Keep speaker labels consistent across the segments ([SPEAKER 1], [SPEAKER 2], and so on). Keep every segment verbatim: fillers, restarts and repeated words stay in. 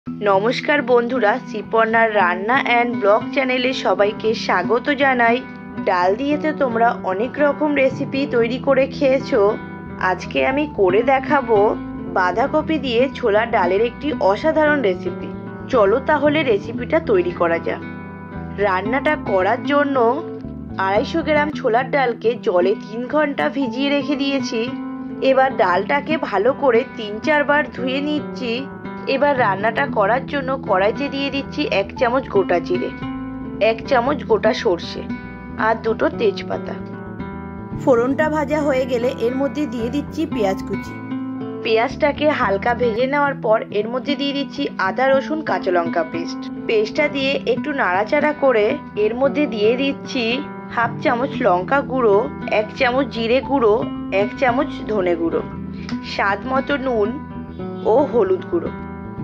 [SPEAKER 1] নমস্কার বন্ধুরা, শ্রীপর্ণার রান্না অ্যান্ড ব্লগ চ্যানেলে সবাইকে স্বাগত জানাই। ডাল দিয়ে তো তোমরা অনেক রকম রেসিপি তৈরি করে খেয়েছো। আজকে আমি করে দেখাবো বাঁধাকপি দিয়ে ছোলার ডালের একটি অসাধারণ রেসিপি। চলো তাহলে রেসিপিটা তৈরি করা যাক। রান্নাটা করার জন্য আড়াইশো গ্রাম ছোলার ডালকে জলে তিন ঘন্টা ভিজিয়ে রেখে দিয়েছি। এবার ডালটাকে ভালো করে তিন চারবার ধুয়ে নিচ্ছি। এবার রান্নাটা করার জন্য কড়াইতে দিয়ে দিচ্ছি এক চামচ গোটা জিরে, এক চামচ গোটা সর্ষে আর দুটো তেজপাতা। ফোড়নটা ভাজা হয়ে গেলে এর মধ্যে দিয়ে দিচ্ছি পেঁয়াজ কুচি। পেঁয়াজটাকে হালকা ভেজে নেওয়ার পর এর মধ্যে দিয়ে দিচ্ছি আদা রসুন কাঁচা লঙ্কা পেস্ট। পেস্টটা দিয়ে একটু নাড়াচাড়া করে এর মধ্যে দিয়ে দিচ্ছি হাফ চামচ লঙ্কা গুঁড়ো, এক চামচ জিরে গুঁড়ো, এক চামচ ধনে গুঁড়ো, স্বাদ মতো নুন ও হলুদ গুঁড়ো।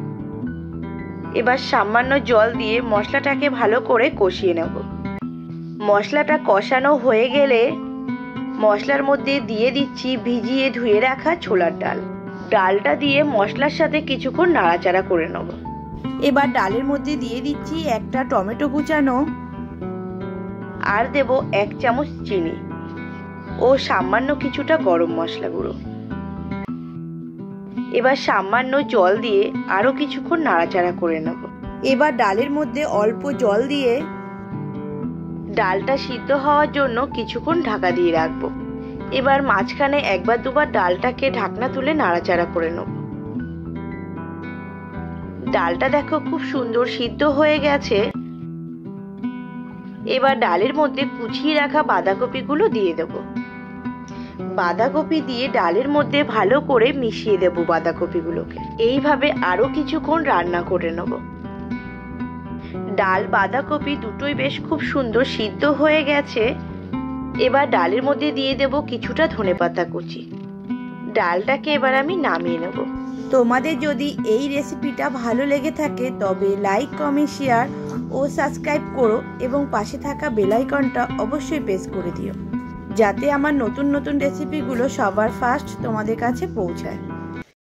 [SPEAKER 1] এবার সামান্য জল দিয়ে মশলাটাকে ভালো করে কষিয়ে নেব। মশলাটা কষানো হয়ে গেলে মশলার মধ্যে দিয়ে দিচ্ছি ভিজিয়ে ধুয়ে রাখা ছোলার ডাল। ডালটা দিয়ে মশলার সাথে কিছুক্ষণ নাড়াচাড়া করে নেব। এবার ডালের মধ্যে দিয়ে দিচ্ছি একটা টমেটো কুচানো আর দেব এক চামচ চিনি ও সামান্য কিছুটা গরম মশলা গুঁড়ো। এবার সামান্য জল দিয়ে আরো কিছুক্ষণ নাড়াচাড়া করে নেব। এবার ডালের মধ্যে অল্প জল দিয়ে ডালটা সিদ্ধ হওয়ার জন্য কিছুক্ষণ ঢাকা দিয়ে রাখবো। এবার মাঝখানে একবার দুবার ডালটাকে ঢাকনা তুলে নাড়াচাড়া করে নেব। ডালটা দেখো খুব সুন্দর সিদ্ধ হয়ে গেছে। এবার ডালের মধ্যে কুচিয়ে রাখা বাঁধাকপিগুলো দিয়ে দেব। বাঁধাকপি দিয়ে ডালের মধ্যে ভালো করে মিশিয়ে দেব বাঁধাকপিগুলোকে। এইভাবে আরো কিছুক্ষণ রান্না করে নেব। ডাল বাঁধাকপি দুটোই বেশ খুব সুন্দর সিদ্ধ হয়ে গেছে। এবার ডালের মধ্যে দিয়ে দেব কিছুটা ধনেপাতা কুচি। ডালটাকে এবার আমি নামিয়ে নেব। তোমাদের যদি এই রেসিপিটা ভালো লেগে থাকে তবে লাইক, কমেন্ট, শেয়ার ও সাবস্ক্রাইব করো এবং পাশে থাকা বেল আইকনটা অবশ্যই প্রেস করে দিও, যাতে আমার নতুন নতুন রেসিপিগুলো সবার ফার্স্ট তোমাদের কাছে পৌঁছায়।